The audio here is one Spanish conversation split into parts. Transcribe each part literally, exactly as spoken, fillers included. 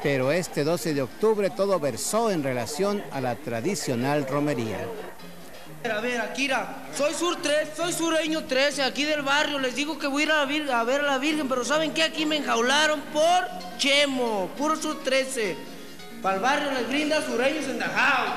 Pero este doce de octubre todo versó en relación a la tradicional romería. A ver, Akira, soy sur tres, soy sureño trece, aquí del barrio. Les digo que voy a ir a, la Virgen, a ver a la Virgen, pero ¿saben qué? Aquí me enjaularon por Chemo, puro sur trece. Para el barrio les brinda sureños en Dajao.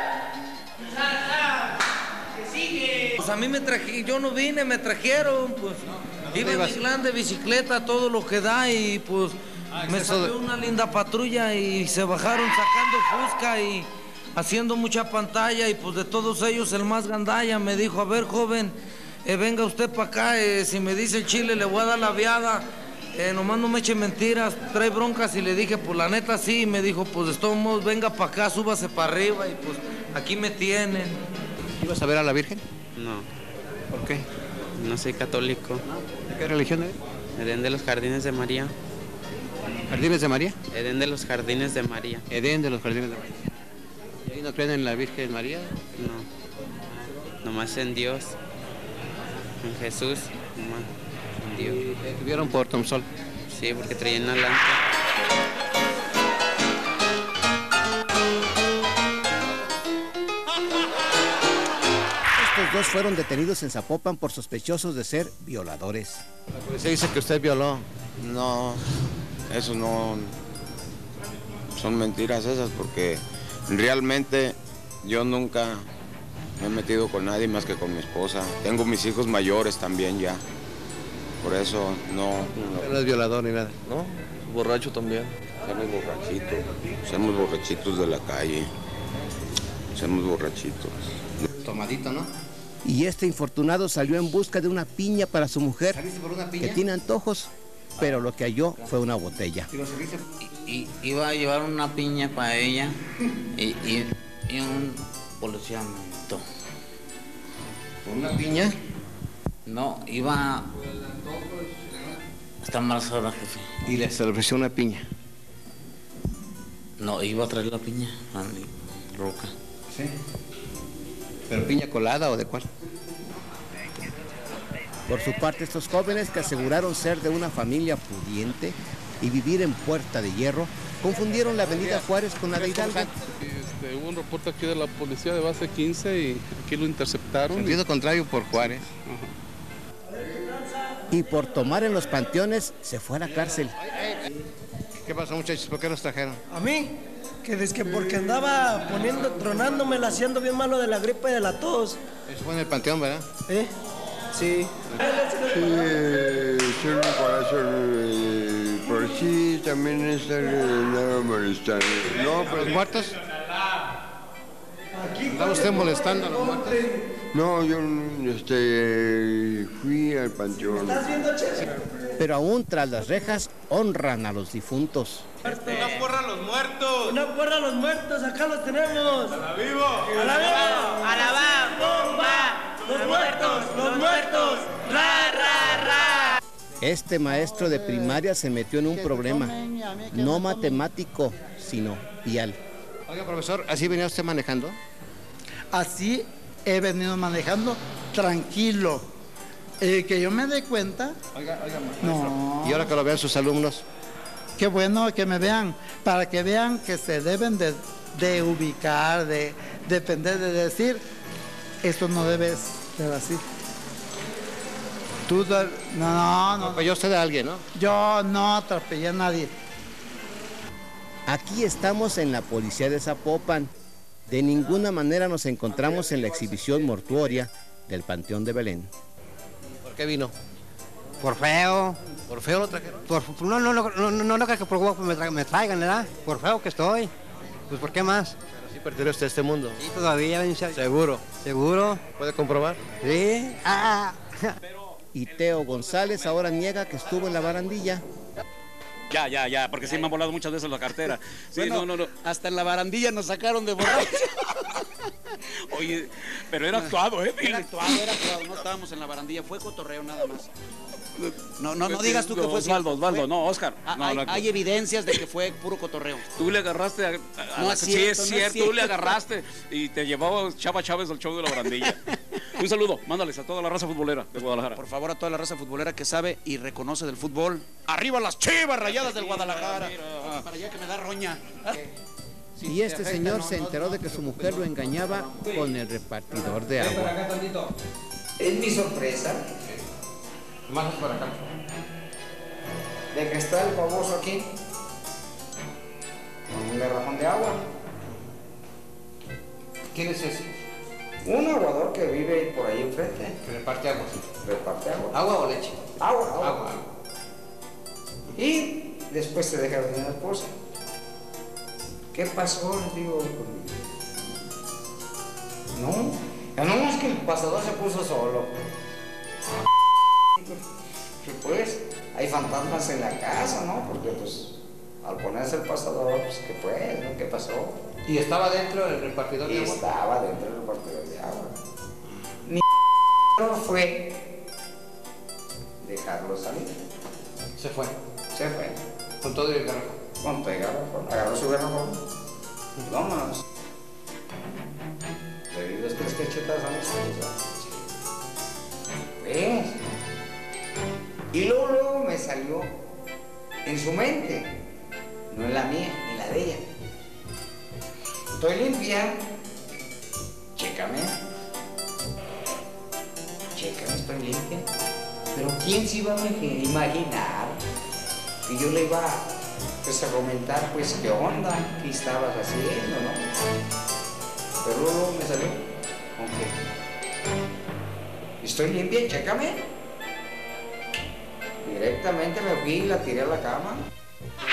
¿Qué sigue? Pues a mí me traje, yo no vine, me trajeron, pues. Iba en mi clan de bicicleta, todo lo que da, y pues ah, me salió una linda patrulla y se bajaron sacando fusca y haciendo mucha pantalla, y pues de todos ellos el más gandalla me dijo: a ver, joven, eh, venga usted para acá, eh, si me dice el chile le voy a dar la viada, eh, nomás no me eche mentiras, trae broncas. Y le dije: pues la neta sí. Y me dijo: pues de todos modos, venga para acá, súbase para arriba, y pues aquí me tienen. ¿Ibas a ver a la Virgen? No. ¿Por qué? No soy católico. ¿De qué religión eres? Edén de los Jardines de María. ¿Jardines de María? Edén de los Jardines de María. Edén de los Jardines de María. ¿Y ahí no creen en la Virgen María? No. Nomás en Dios. En Jesús. Nomás en Dios. ¿Te tuvieron por Tomsol? Sí, porque traían una lanza. Estos dos fueron detenidos en Zapopan por sospechosos de ser violadores. La policía dice que usted violó. No, eso no, son mentiras esas, porque realmente yo nunca me he metido con nadie más que con mi esposa. Tengo mis hijos mayores también ya, por eso no. No, no es violador ni nada. No, borracho también. Somos borrachitos, somos borrachitos de la calle, somos borrachitos. Tomadito, ¿no? Y este infortunado salió en busca de una piña para su mujer, por una piña? Que tiene antojos, pero lo que halló fue una botella. Y, y, iba a llevar una piña para ella y, y, y un policía me invitó. ¿Por una piña? No, iba... Está embarazada, jefe. ¿Y le ofreció una piña? No, iba a traer la piña a mi roca. ¿Sí? ¿Pero piña colada o de cuál? Por su parte, estos jóvenes, que aseguraron ser de una familia pudiente y vivir en Puerta de Hierro, confundieron la avenida Juárez con la de Hidalgo. Este, hubo un reporte aquí de la policía de base quince y aquí lo interceptaron. Sentido y... contrario por Juárez. Uh-huh. Y por tomar en los panteones se fue a la cárcel. ¿Qué pasó, muchachos? ¿Por qué nos trajeron? ¿A mí? Que desde que porque andaba poniendo, tronándomela, haciendo bien malo de la gripe y de la tos. Eso fue en el panteón, ¿verdad? ¿Eh? Sí. Sí, soy un corazón, por sí también está nada molestando. No, pero los muertos. ¿Está usted molestando a los muertos? No, yo este, fui al panteón. Pero aún tras las rejas honran a los difuntos. Una porra a los muertos. Una porra a los muertos, acá los tenemos. ¡A la vivo! ¡A la vivo! ¡A la va, bomba! ¡Los muertos, los muertos! ¡Ra, ra, ra! Este maestro de primaria se metió en un problema, no matemático, sino vial. Oiga, profesor, ¿así venía usted manejando? Así he venido manejando, tranquilo. Eh, que yo me dé cuenta. Oiga, oiga, maestro. No. Y ahora que lo vean sus alumnos. Qué bueno que me vean, para que vean que se deben de, de ubicar, de depender de decir, esto no debe ser así. Tú, no, no, no. Atropelló usted a alguien, ¿no? Yo no atropellé a nadie. Aquí estamos en la policía de Zapopan. De ninguna manera nos encontramos en la exhibición mortuoria del Panteón de Belén. ¿Por qué vino? Por feo. ¿Por feo lo trajeron? Por, no, no, no, no, no, no creo que por guapo me, tra me traigan, ¿verdad? Por feo que estoy. Pues ¿por qué más? Pero sí pertenece usted a este mundo. Sí, todavía. ¿Seguro? ¿Seguro? ¿Puede comprobar? Sí. Ah. Y Teo González ahora niega que estuvo en la barandilla. Ya, ya, ya, porque sí me han volado muchas veces la cartera. Sí, bueno, no, no, no. Hasta en la barandilla nos sacaron de borracho. Oye, pero era actuado, ¿eh? Era actuado, era actuado. No estábamos en la barandilla, fue cotorreo nada más. No, no, no digas tú que fue... Osvaldo, Osvaldo, no, Oscar. No, hay, no, hay evidencias de que fue puro cotorreo. Tú le agarraste a... a no la, es cierto, sí, es no cierto, es cierto. tú le agarraste y te llevaba Chava Chávez al show de la barandilla. Un saludo, mándales a toda la raza futbolera de Guadalajara. Por favor, a toda la raza futbolera que sabe y reconoce del fútbol. ¡Arriba las Chivas Rayadas del Guadalajara! Aquí para allá que me da roña. Y este señor se enteró de que su mujer lo engañaba con el repartidor de agua. Es mi sorpresa. Más para acá. De que está el famoso aquí. Con un garrafón de agua. ¿Quién es ese? Un aguador que vive por ahí enfrente. Que reparte agua. Reparte agua. ¿Agua o leche? Agua, agua. Agua. Y después se deja venir la esposa. ¿Qué pasó? Les digo, no, no, es que el pasador se puso solo. Pues, hay fantasmas en la casa, ¿no? Porque pues, al ponerse el pasador, pues, ¿qué pues? ¿No? ¿Qué pasó? ¿Y estaba dentro del repartidor de y agua? Estaba dentro del repartidor de agua. Ni fue dejarlo salir. Se fue. Se fue. Con todo el garrafón. Con todo el garrafón. Agarró su garrafón. Y vámonos. Le di dos, tres cachetas a mi esposa. ¿Ves? Y luego, luego me salió en su mente. No en la mía, en la de ella. Estoy limpia. Chécame. Chécame, estoy limpia. Pero ¿quién se iba a imaginar que yo le iba pues, a comentar, pues, qué onda, qué estabas haciendo, ¿no? Pero luego me salió con que estoy limpia, chécame. Directamente me fui y la tiré a la cama.